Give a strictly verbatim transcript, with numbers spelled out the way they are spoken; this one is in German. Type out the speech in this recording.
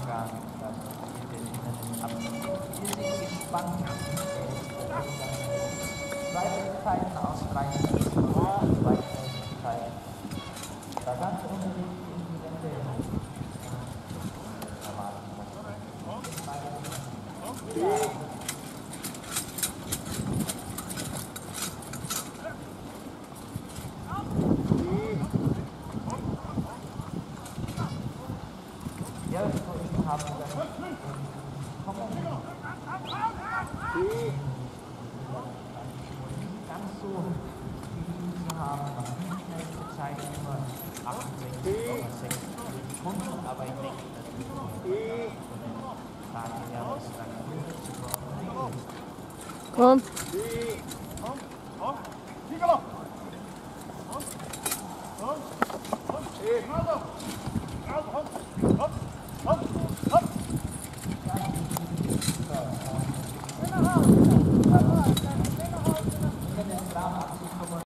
gar nicht. Also wir sind ab. Wir sind gespannt. Zwei Möglichkeiten aus drei Möglichkeiten. Zwei Möglichkeiten. Da ganz unbedingt in die Wände erwarten muss. Ja. Ja, so haben wir das. Ganz so viel zu haben, was nicht schnellste Zeit immer achtundsechzig Komma sechs Sekunden, aber ich denke, das ist von den Tagen ja was dann Komm. Hopp!